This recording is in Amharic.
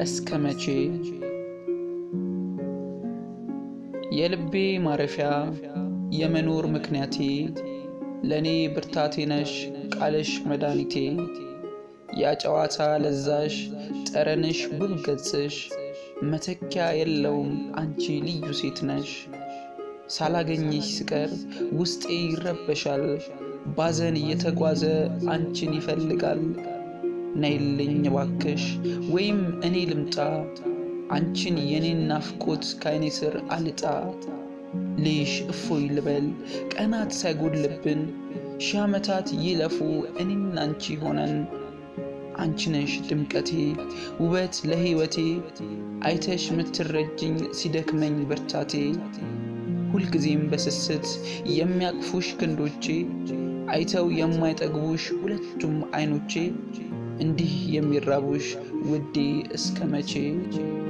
እስከመቼ የልቤ ማረፊያ የመኖር ምክንያቴ ለኔ ብርታቴ ነሽ ቃልሽ መድኃኒቴ ያጨዋታ ለዛሽ ጠረንሽ ውብ ገጽሽ መተኪያ የለውም አንቺ ልዩ ሴት ነሽ ሳላገኝሽ ስቀር ውስጤ ይረበሻል ባዘን እየተጓዘ አንቺን ይፈልጋል ነይልኝ ባክሽ ወይም እኔ ልምጣ አንቺን የኔን ናፍቆት ካይኔ ስር አልጣ ልሽ እፎይ ልበል ቀናት ሳይጎድልብን ሺህ ዓመታት ይለፉ እኔና አንቺ ሆነን አንቺ ነሽ ድምቀቴ ውበት ለህይወቴ አይተሽ ምትረጅኝ ሲደክመኝ ብርታቴ ሁልጊዜም በስስት የሚያቅፉሽ ክንዶቼ አይተው የማይጠግቡሽ ሁለቱም አይኖቼ እንዲህ የሚራቡሽ ውዴ እስከመቼ